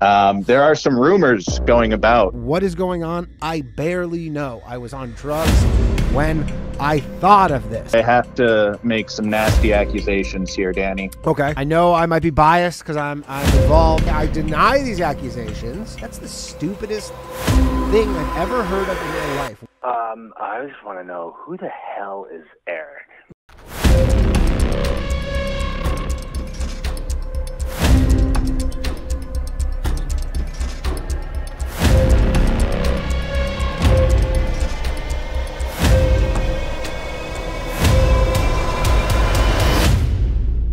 There are some rumors going about. What is going on? I barely know. I was on drugs when I thought of this. I have to make some nasty accusations here, Danny. Okay. I know I might be biased because I'm involved. I deny these accusations. That's the stupidest thing I've ever heard of in my life. I just want to know, who the hell is Eric?